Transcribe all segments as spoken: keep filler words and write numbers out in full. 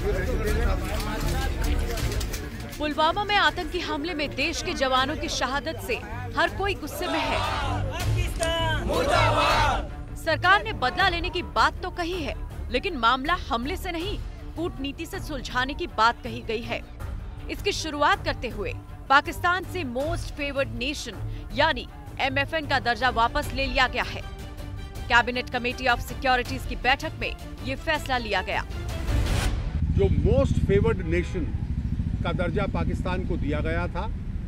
पुलवामा में आतंकी हमले में देश के जवानों की शहादत से हर कोई गुस्से में है। सरकार ने बदला लेने की बात तो कही है, लेकिन मामला हमले से नहीं, कूटनीति से सुलझाने की बात कही गई है। इसकी शुरुआत करते हुए पाकिस्तान से मोस्ट फेवर्ड नेशन यानी एम एफ एन का दर्जा वापस ले लिया गया है। कैबिनेट कमेटी ऑफ सिक्योरिटीज की बैठक में ये फैसला लिया गया। जो मोस्ट फेवर्ड नेशन का दर्जा पाकिस्तान को दिया गया था,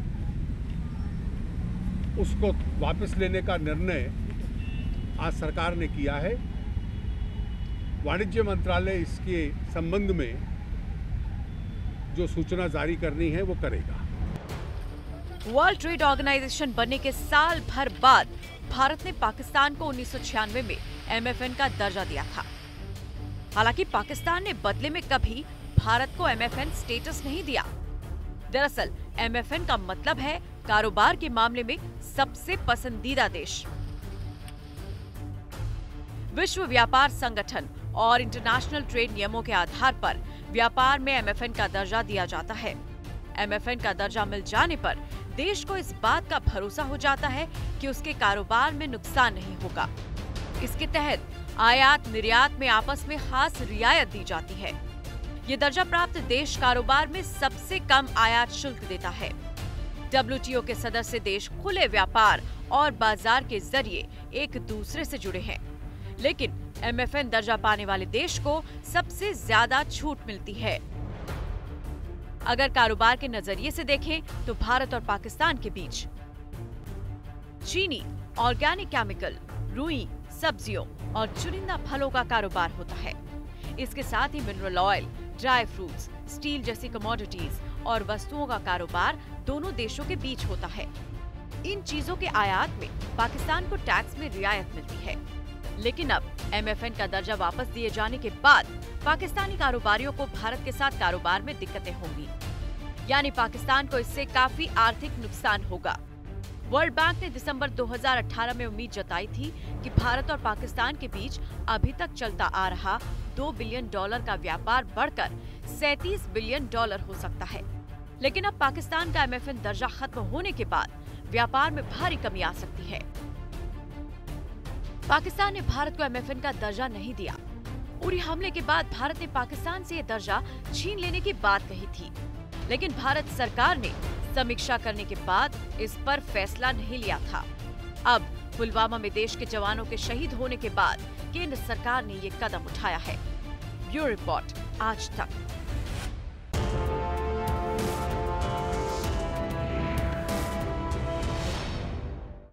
उसको वापस लेने का निर्णय आज सरकार ने किया है। वाणिज्य मंत्रालय इसके संबंध में जो सूचना जारी करनी है वो करेगा। वर्ल्ड ट्रेड ऑर्गेनाइजेशन बनने के साल भर बाद भारत ने पाकिस्तान को उन्नीस सौ छियानवे में एम एफ एन का दर्जा दिया था। हालांकि पाकिस्तान ने बदले में कभी भारत को एम एफ एन स्टेटस नहीं दिया। दरअसल एम एफ एन का मतलब है कारोबार के मामले में सबसे पसंदीदा देश। विश्व व्यापार संगठन और इंटरनेशनल ट्रेड नियमों के आधार पर व्यापार में एम एफ एन का दर्जा दिया जाता है। एम एफ एन का दर्जा मिल जाने पर देश को इस बात का भरोसा हो जाता है कि उसके कारोबार में नुकसान नहीं होगा। इसके तहत आयात निर्यात में आपस में खास रियायत दी जाती है। ये दर्जा प्राप्त देश कारोबार में सबसे कम आयात शुल्क देता है। डब्ल्यू टी ओ के सदस्य देश खुले व्यापार और बाजार के जरिए एक दूसरे से जुड़े हैं, लेकिन एम एफ एन दर्जा पाने वाले देश को सबसे ज्यादा छूट मिलती है। अगर कारोबार के नजरिए से देखें तो भारत और पाकिस्तान के बीच चीनी, ऑर्गेनिक केमिकल, रुई, सब्जियों और चुनिंदा फलों का कारोबार होता है। इसके साथ ही mineral oil, dry fruits, steel जैसी कमोडिटीज और वस्तुओं का कारोबार दोनों देशों के बीच होता है। इन चीजों के आयात में पाकिस्तान को टैक्स में रियायत मिलती है, लेकिन अब एम एफ एन का दर्जा वापस दिए जाने के बाद पाकिस्तानी कारोबारियों को भारत के साथ कारोबार में दिक्कतें होंगी, यानी पाकिस्तान को इससे काफी आर्थिक नुकसान होगा। वर्ल्ड बैंक ने दिसंबर दो हज़ार अठारह में उम्मीद जताई थी कि भारत और पाकिस्तान के बीच अभी तक चलता आ रहा दो बिलियन डॉलर का व्यापार बढ़कर सैंतीस बिलियन डॉलर हो सकता है। लेकिन अब पाकिस्तान का एम एफ एन दर्जा खत्म होने के बाद व्यापार में भारी कमी आ सकती है। पाकिस्तान ने भारत को एम एफ एन का दर्जा नहीं दिया। उरी हमले के बाद भारत ने पाकिस्तान से ये दर्जा छीन लेने की बात कही थी, लेकिन भारत सरकार ने समीक्षा करने के बाद इस पर फैसला नहीं लिया था। अब पुलवामा में देश के जवानों के शहीद होने के बाद केंद्र सरकार ने ये कदम उठाया है। ब्यूरो रिपोर्ट, आज तक।